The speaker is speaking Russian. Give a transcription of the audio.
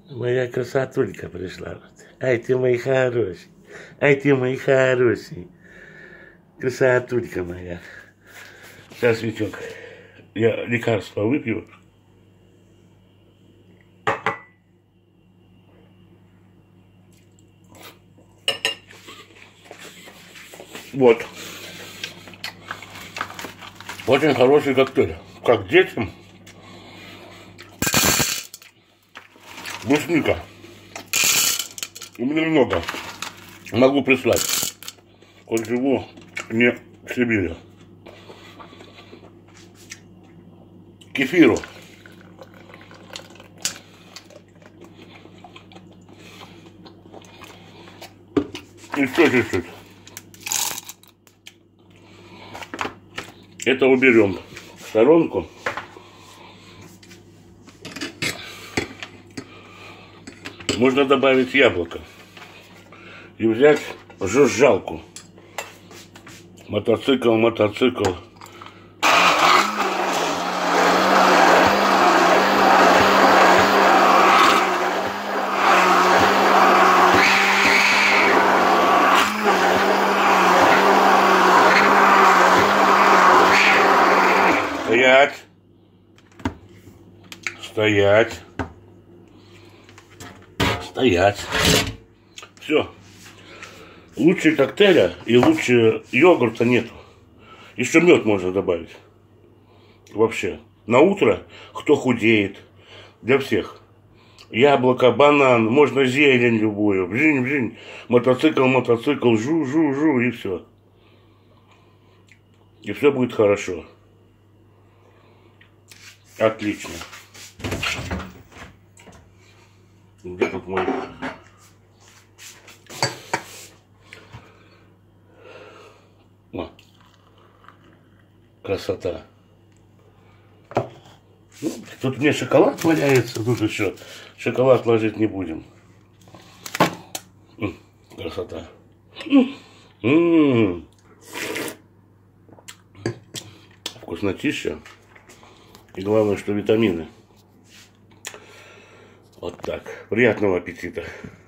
Моя красотулька пришла. Ай, ты мой хороший. Ай, ты мой хороший. Красотулька моя. Сейчас, Витек, я лекарство выпью. Вот. Очень хороший коктейль. Как детям. Брусника. У меня много. Могу прислать. Хоть живу не в Сибири. Кефиру. Еще чуть-чуть. Это уберем в сторонку. Можно добавить яблоко и взять жужжалку. Мотоцикл. Стоять. Все. Лучше коктейля и лучше йогурта нету. Еще мед можно добавить. Вообще. На утро, кто худеет, для всех. Яблоко, банан, можно зелень любую. Бжинь. Мотоцикл, жу, и все. И все будет хорошо. Отлично. Где тут мой... О, красота. Ну, тут мне шоколад валяется, тут еще шоколад ложить не будем. Красота. Вкуснотища. И главное, что витамины. Вот так. Приятного аппетита.